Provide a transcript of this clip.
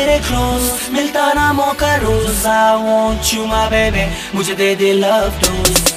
मेरे क्लोज, मिलता ना मौका रोज। I want you my baby, मुझे दे दे love dose।